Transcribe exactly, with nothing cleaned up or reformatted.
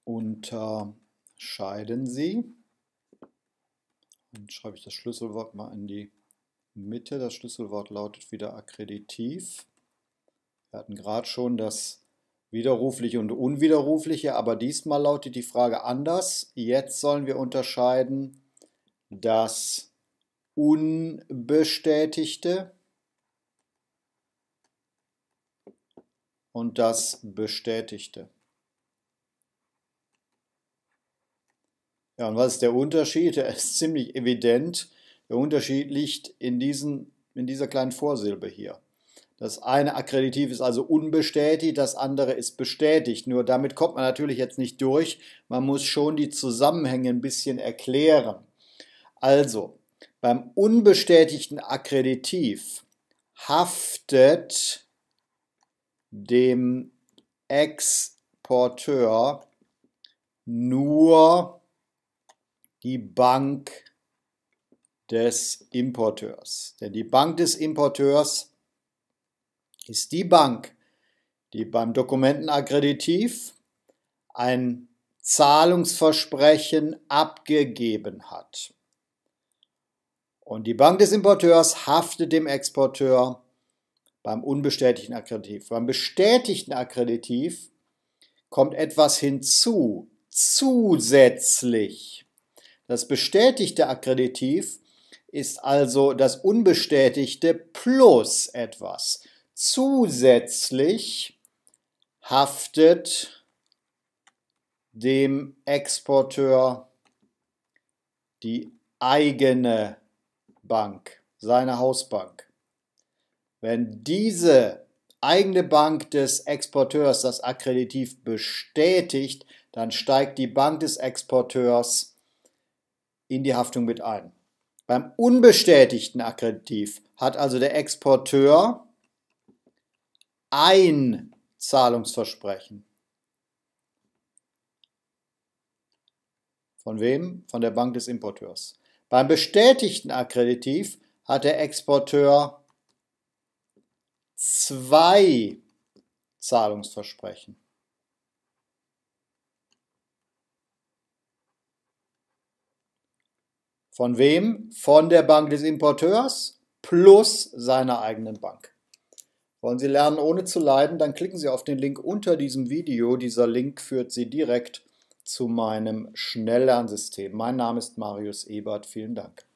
unterscheiden Sie. Dann schreibe ich das Schlüsselwort mal in die Mitte. Das Schlüsselwort lautet wieder akkreditiv. Wir hatten gerade schon das widerrufliche und unwiderrufliche, aber diesmal lautet die Frage anders. Jetzt sollen wir unterscheiden das Unbestätigte und das Bestätigte. Ja, und was ist der Unterschied? Der ist ziemlich evident. Der Unterschied liegt in, diesen, in dieser kleinen Vorsilbe hier. Das eine Akkreditiv ist also unbestätigt, das andere ist bestätigt. Nur damit kommt man natürlich jetzt nicht durch. Man muss schon die Zusammenhänge ein bisschen erklären. Also, beim unbestätigten Akkreditiv haftet dem Exporteur nur die Bank des Importeurs. Denn die Bank des Importeurs ist die Bank, die beim Dokumentenakkreditiv ein Zahlungsversprechen abgegeben hat. Und die Bank des Importeurs haftet dem Exporteur beim unbestätigten Akkreditiv. Beim bestätigten Akkreditiv kommt etwas hinzu, zusätzlich. Das bestätigte Akkreditiv ist also das unbestätigte plus etwas. Zusätzlich haftet dem Exporteur die eigene Bank, seine Hausbank. Wenn diese eigene Bank des Exporteurs das Akkreditiv bestätigt, dann steigt die Bank des Exporteurs in die Haftung mit ein. Beim unbestätigten Akkreditiv hat also der Exporteur ein Zahlungsversprechen. Von wem? Von der Bank des Importeurs. Beim bestätigten Akkreditiv hat der Exporteur zwei Zahlungsversprechen. Von wem? Von der Bank des Importeurs plus seiner eigenen Bank. Wollen Sie lernen, ohne zu leiden? Dann klicken Sie auf den Link unter diesem Video. Dieser Link führt Sie direkt zu meinem Schnelllernsystem. Mein Name ist Marius Ebert. Vielen Dank.